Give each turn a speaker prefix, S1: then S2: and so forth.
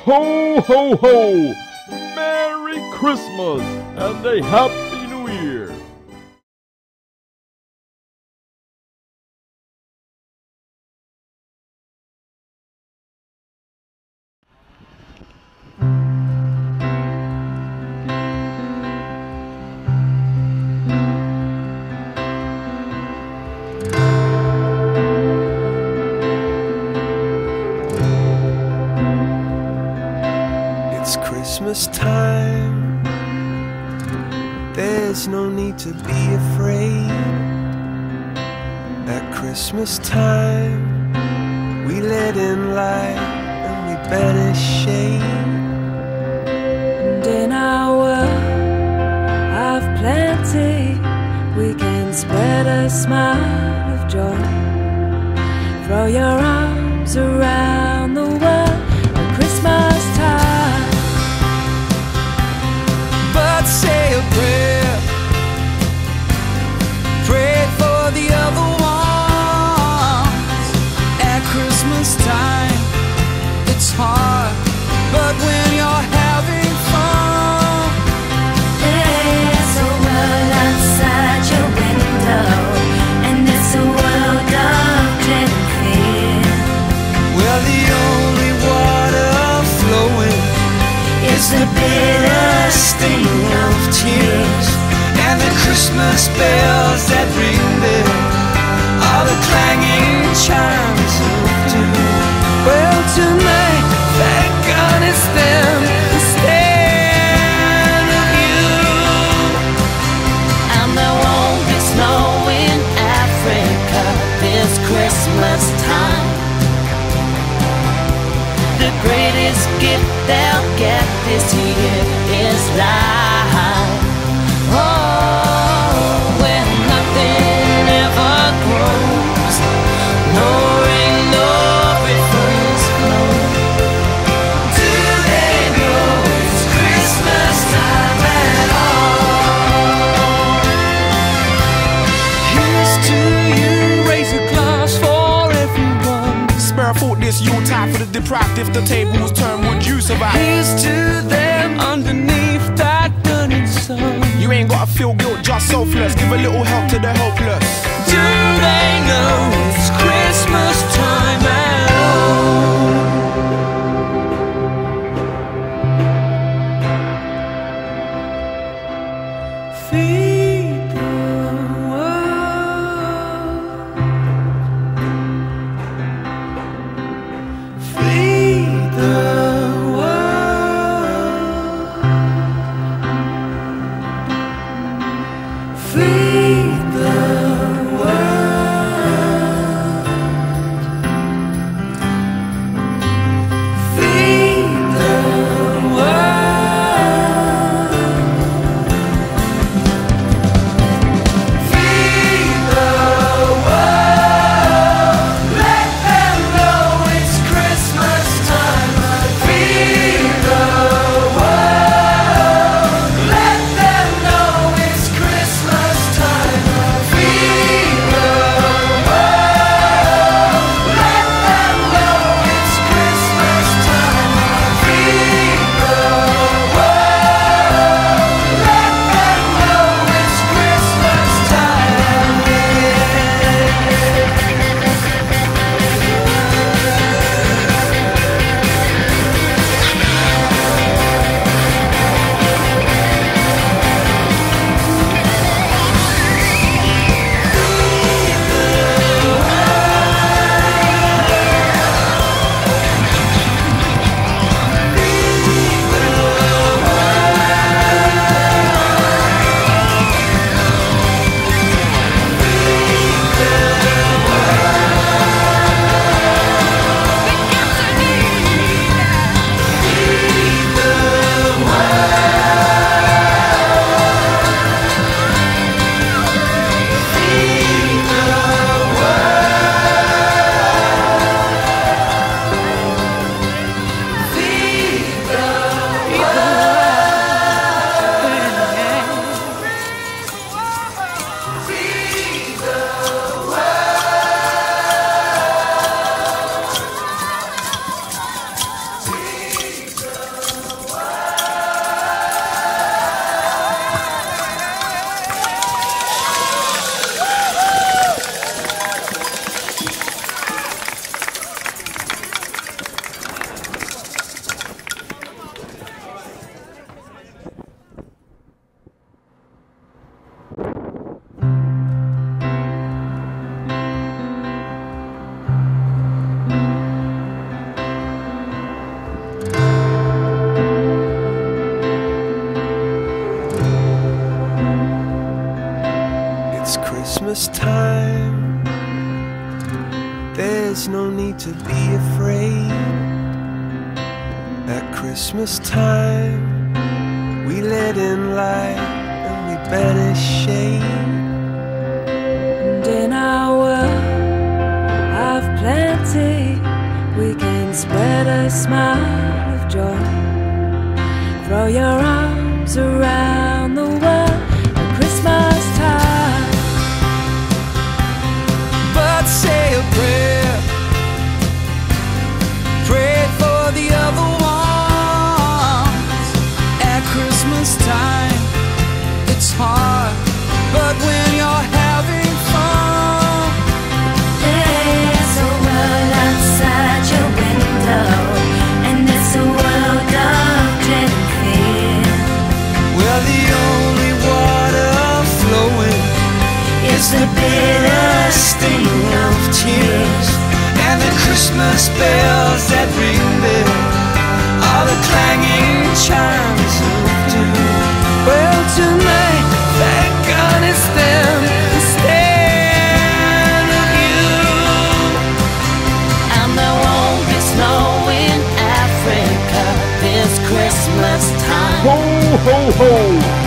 S1: Ho, ho, ho! Merry Christmas and a Happy New Year!
S2: It's Christmas time. There's no need to be afraid. At Christmas time, we let in light and we banish shade.
S3: And in our world of plenty, we can spread a smile of joy. Throw your arms around the world at Christmas time.
S2: But say a prayer, pray for the other ones. At Christmas time, it's hard, but when you're having fun,
S3: There's a world outside your window, and it's a world of clear fear.
S2: well, the only water flowing
S3: It's the bitter
S2: sting of tears, and the Christmas bells that ring there are the clanging chimes of doom. Well, tonight, thank God it's them instead of you.
S3: And there won't be snow in Africa this Christmas time. The greatest gift they'll get this year is life. Oh, when nothing ever grows, no rain, no rivers flow.
S2: Do they know it's Christmas time at all? Here's to you, raise a glass for everyone.
S4: Spare a thought this Yuletide for the deprived. If the tables turn, would you survive?
S2: Here's to them underneath that burning sun.
S4: You ain't gotta feel guilt, just selfless. Give a little help to the helpless.
S2: Do they know it's Christmas time at all? Feed the world. Feed the world. Feed the world. to be afraid. At Christmas time, we let in light and we banish shade.
S5: And in our world of plenty, we can spread a smile of joy. Throw your arms around the world at Christmas time.
S2: But say a prayer, pray for the other ones. At Christmas time, it's hard, but when you're having fun,
S3: There's a world outside your window, and it's a world of dread and fear.
S2: well, the only water flowing is the bitter sting of tears. And the Christmas bells that ring there are the clanging chimes of doom. Well, tonight, thank God it's them instead of you.
S5: And there won't be snow in Africa this Christmas time.
S1: Ho, ho, ho!